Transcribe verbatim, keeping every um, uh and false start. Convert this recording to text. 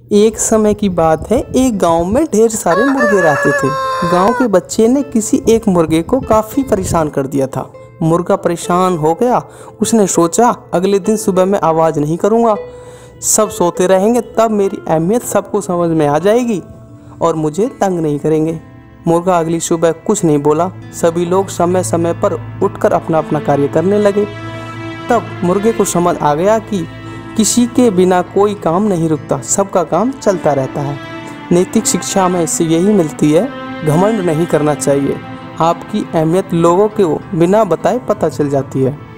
एक समय की बात है, एक गांव में ढेर सारे मुर्गे रहते थे। गांव के बच्चे ने किसी एक मुर्गे को काफ़ी परेशान कर दिया था। मुर्गा परेशान हो गया। उसने सोचा अगले दिन सुबह मैं आवाज़ नहीं करूँगा, सब सोते रहेंगे, तब मेरी अहमियत सबको समझ में आ जाएगी और मुझे तंग नहीं करेंगे। मुर्गा अगली सुबह कुछ नहीं बोला। सभी लोग समय समय पर उठकर अपना अपना कार्य करने लगे। तब मुर्गे को समझ आ गया कि किसी के बिना कोई काम नहीं रुकता, सबका काम चलता रहता है। नैतिक शिक्षा हमें इससे यही मिलती है, घमंड नहीं करना चाहिए। आपकी अहमियत लोगों को बिना बताए पता चल जाती है।